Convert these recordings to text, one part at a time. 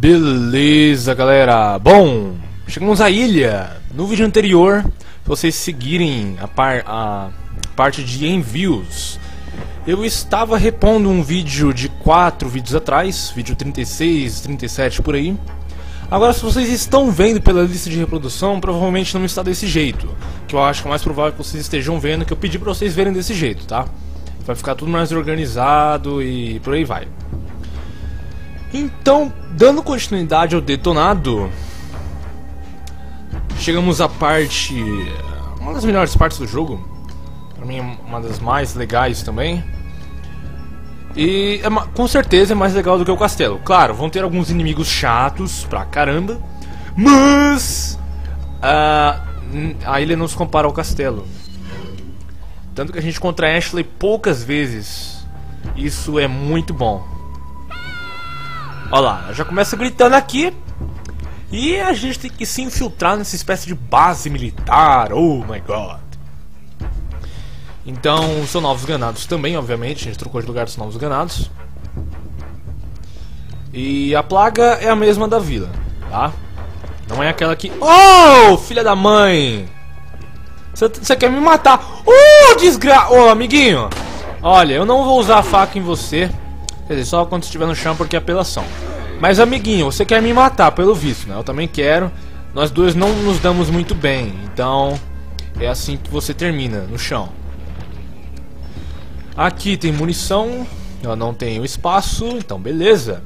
Beleza, galera. Bom, chegamos à ilha. No vídeo anterior, se vocês seguirem a parte de envios, eu estava repondo um vídeo de 4 vídeos atrás, vídeo 36, 37 por aí. Agora, se vocês estão vendo pela lista de reprodução, provavelmente não está desse jeito. Que eu acho que é mais provável que vocês estejam vendo, que eu pedi pra vocês verem desse jeito, tá? Vai ficar tudo mais organizado e por aí vai. Então, dando continuidade ao detonado, chegamos à parte, uma das melhores partes do jogo, pra mim uma das mais legais também. E com certeza é mais legal do que o castelo. Claro, vão ter alguns inimigos chatos pra caramba, mas a ilha não se compara ao castelo. Tanto que a gente encontra Ashley poucas vezes. Isso é muito bom. Olha lá, já começa gritando aqui. E a gente tem que se infiltrar nessa espécie de base militar. Oh my god. Então, são novos ganados também, obviamente. A gente trocou de lugar dos novos ganados. E a plaga é a mesma da vila, tá? Não é aquela que... Oh, filha da mãe! Você quer me matar? Ô, amiguinho! Olha, eu não vou usar a faca em você. Quer dizer, só quando estiver no chão, porque é apelação. Mas, amiguinho, você quer me matar, pelo visto, né? Eu também quero. Nós dois não nos damos muito bem. Então, é assim que você termina, no chão. Aqui tem munição. Eu não tenho espaço, então beleza.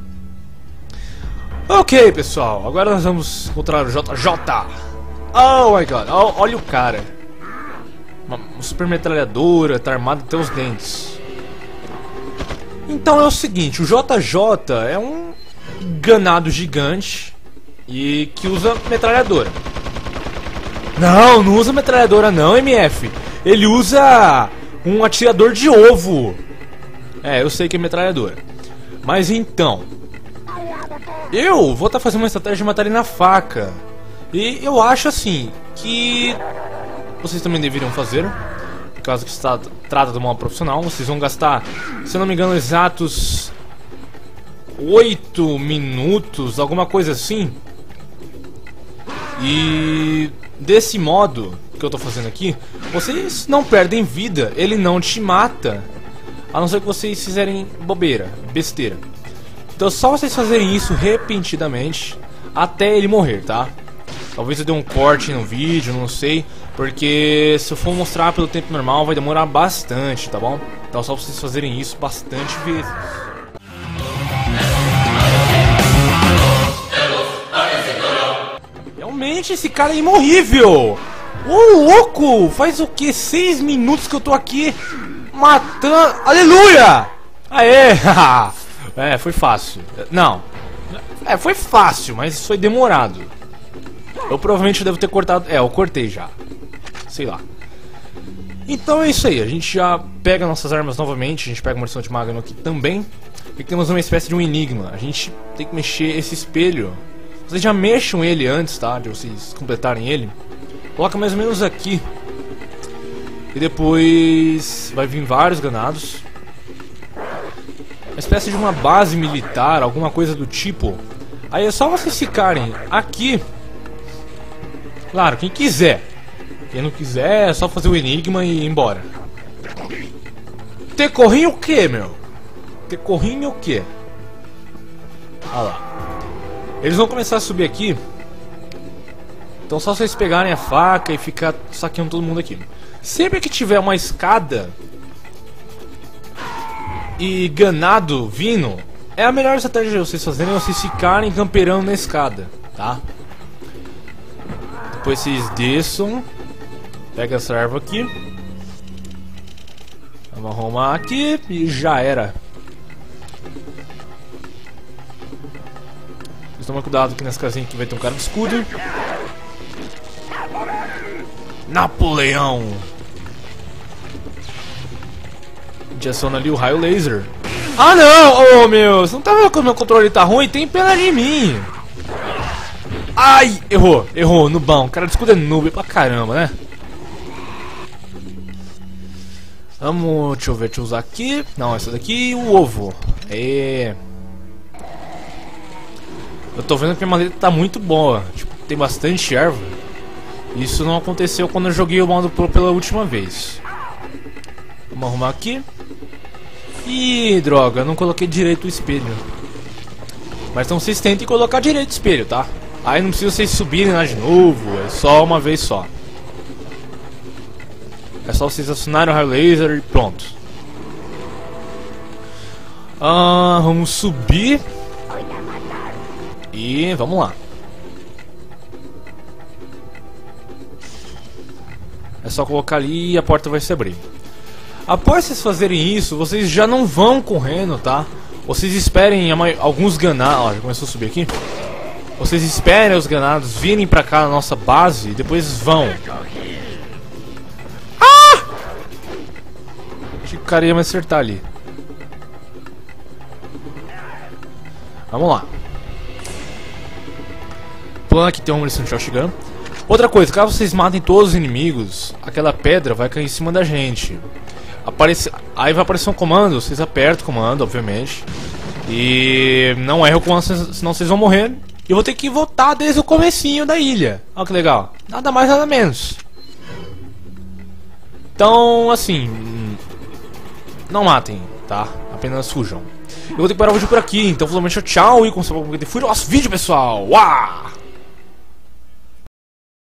Ok, pessoal. Agora nós vamos encontrar o JJ. Oh my god, olha o cara. Uma super metralhadora, tá armado até os dentes. Então é o seguinte, o JJ é um ganado gigante e que usa metralhadora. Não usa metralhadora não, MF. Ele usa um atirador de ovo. É, eu sei que é metralhadora. Mas então, eu vou estar fazendo uma estratégia de matar ele na faca. E eu acho assim que vocês também deveriam fazer, por causa que se trata de uma profissional. Vocês vão gastar, se eu não me engano, exatos 8 minutos, alguma coisa assim. E desse modo que eu tô fazendo aqui, vocês não perdem vida, ele não te mata, a não ser que vocês fizerem bobeira, besteira. Então só vocês fazerem isso repentinamente até ele morrer, tá? Talvez eu dê um corte no vídeo, não sei, porque se eu for mostrar pelo tempo normal vai demorar bastante, tá bom? Então só vocês fazerem isso bastante vezes. Realmente esse cara é imorrível! Ô louco! Faz o que? 6 minutos que eu tô aqui matando... Aleluia! Aê! É, foi fácil. Não. É, foi fácil, mas foi demorado. Eu provavelmente devo ter cortado... É, eu cortei já. Sei lá. Então é isso aí. A gente já pega nossas armas novamente. A gente pega uma munição de Magnum aqui também. E temos uma espécie de um enigma. A gente tem que mexer esse espelho. Vocês já mexam ele antes, tá? De vocês completarem ele. Coloca mais ou menos aqui. E depois vai vir vários granados. Uma espécie de uma base militar, alguma coisa do tipo. Aí é só vocês ficarem aqui. Claro, quem quiser. Quem não quiser é só fazer o enigma e ir embora. Ter corrinho o que, meu? Ter corrinho o que? Olha lá. Eles vão começar a subir aqui. Então só vocês pegarem a faca e ficar saqueando todo mundo aqui. Sempre que tiver uma escada e ganado vindo, é a melhor estratégia de vocês fazerem, é vocês ficarem camperando na escada, tá? Depois vocês desçam. Pega essa erva aqui. Vamos arrumar aqui e já era. Vocês tomem cuidado aqui nessa casinha que vai ter um cara de escudo. Napoleão! A gente aciona ali o raio laser. Ah não! Oh meu! Você não tá vendo que o meu controle tá ruim? Tem pena de mim! Ai! Errou, nubão. Cara de escudo é noob pra caramba, né? Vamos, deixa eu ver, deixa eu usar aqui. Não, essa daqui e o ovo. Eu tô vendo que minha maleta tá muito boa. Tipo, tem bastante erva. Isso não aconteceu quando eu joguei o modo Pro pela última vez. Vamos arrumar aqui. Ih, droga, eu não coloquei direito o espelho. Mas então vocês tentem colocar direito o espelho, tá? Aí não precisa vocês subirem lá de novo. É só uma vez só. É só vocês acionarem o raio laser e pronto. Vamos subir. E vamos lá. É só colocar ali e a porta vai se abrir. Após vocês fazerem isso, vocês já não vão correndo, tá? Vocês esperem alguns ganados. Ó, já começou a subir aqui. Vocês esperem os ganados virem pra cá na nossa base e depois vão. Ah! Achei que o cara ia me acertar ali. Vamos lá. Plano aqui tem uma munição de shotgun. Outra coisa, caso vocês matem todos os inimigos, aquela pedra vai cair em cima da gente. Aí vai aparecer um comando, vocês apertam o comando, obviamente. E não erram o comando, senão vocês vão morrer. E eu vou ter que voltar desde o comecinho da ilha. Olha que legal. Nada mais, nada menos. Então, assim... não matem, tá? Apenas fujam. Eu vou ter que parar o vídeo por aqui. Então, finalmente, tchau. E com o seu vídeo, pessoal. Uau!